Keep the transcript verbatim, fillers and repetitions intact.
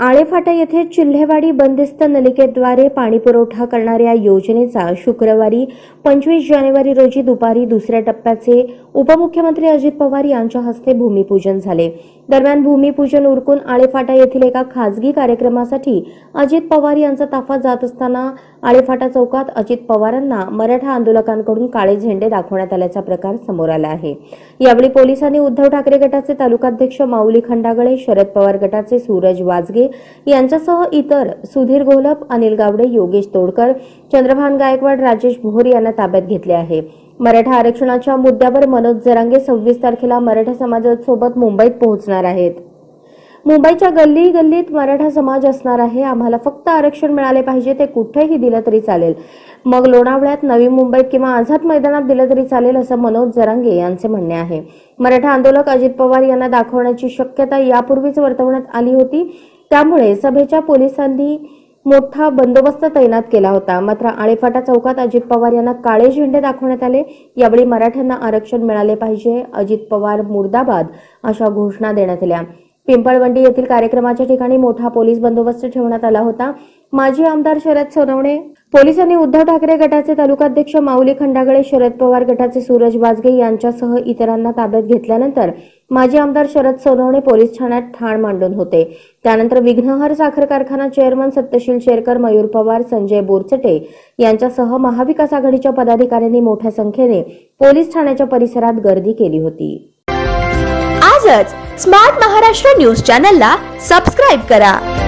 आळेफाटा येथे चिल्हेवाडी बंदिस्त नलिकेद्वारे पाणीपुरवठा करणाऱ्या योजनेचा शुक्रवारी पंचवीस जानेवारी रोजी दुपारी दुसऱ्या टप्प्याचे उपमुख्यमंत्री अजित पवार यांच्या हस्ते भूमिपूजन झाले। दरम्यान भूमिपूजन उरकून आळेफाटा येथील एका खासगी कार्यक्रमासाठी अजित पवार यांचा ताफा जात असताना आळेफाटा चौकात अजित पवारांना मराठा आंदोलकांकडून काळे झेंडे दाखवण्यात आल्याचा प्रकार समोर आला आहे। यावेळी पोलिसांनी उद्धव ठाकरे गटाचे तालुकाध्यक्ष माऊली खंडागळे, शरद पवार गटाचे सूरज वाजगे यांच्यासह इतर सुधीर घोलप, अनिल गावडे, योगेश तोडकर, चंद्रभान गायकवाड, राजेश भोर यांना ताब्यात घेतले आहे। मराठा आरक्षणाच्या मुद्द्यावर मनोज जरांगे सव्वीस तारखेला मराठा समाजासोबत मुंबईत पोहोचणार आहेत। मुंबईच्या गल्ली गल्लीत मराठा समाज असणार आहे। आम्हाला फक्त आरक्षण मिळाले पाहिजे, ते कुठेही दिलं तरी चालेल, मग लोणावळ्यात, नवी मुंबईत किंवा आझाद मैदानात दिलं तरी चालेल, असं मनोज जरांगे यांचे म्हणणे आहे। मराठा आंदोलक अजित पवार यांना दाखवण्याची शक्यता यापूर्वीच वर्तवण्यात आली होती, त्यामुळे सभेच्या पोलिसांनी मोठा बंदोबस्त तैनात केला होता। मात्र आळेफाटा चौकात अजित पवार यांना काळे झेंडे दाखवण्यात आले। यावेळी मराठ्यांना आरक्षण मिळाले पाहिजे, अजित पवार मुर्दाबाद अशा घोषणा देण्यात आल्या। पिंपळवंडी येथील कार्यक्रमाच्या ठिकाणी मोठा पोलीस बंदोबस्त ठेवण्यात आला होता। माजी आमदार शरद सोनवणे, पोलिसांनी उद्धव ठाकरे गटाचे तालुकाध्यक्ष माऊली खंडागळे, शरद पवार गटाचे सूरज वाजगे यांच्यासह इतरांना ताब्यात घेतल्यानंतर माजी आमदार शरद सोनवणे पोलीस ठाण्यात ठाण मांडून होते। त्यानंतर विघ्नहर साखर कारखाना चेअरमन सत्यशील शेरकर, मयूर पवार, संजय बोरचटे यांच्यासह महाविकास आघाडीच्या पदाधिकाऱ्यांनी मोठ्या संख्येने पोलीस ठाण्याच्या परिसरात गर्दी केली होती। आजच स्मार्ट महाराष्ट्र न्यूज चॅनलला सबस्क्राइब करा।